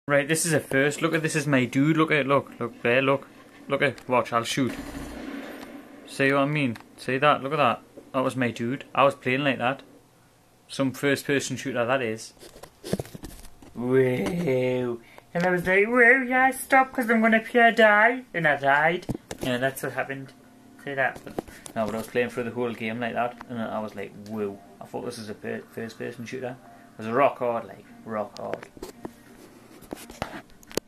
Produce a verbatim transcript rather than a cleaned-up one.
Right, this is a first. Look at this is my dude. Look at it. Look, look there. Look, look at. Watch. I'll shoot. See what I mean? See that? Look at that. That was my dude. I was playing like that. Some first-person shooter that is. Whoa! And I was like, whoa, yeah, stop, because I'm gonna pure die. And I died. And that's what happened. See that? But, no, but I was playing through the whole game like that, and I was like, whoa! I thought this was a first-person shooter. It was rock hard, like rock hard.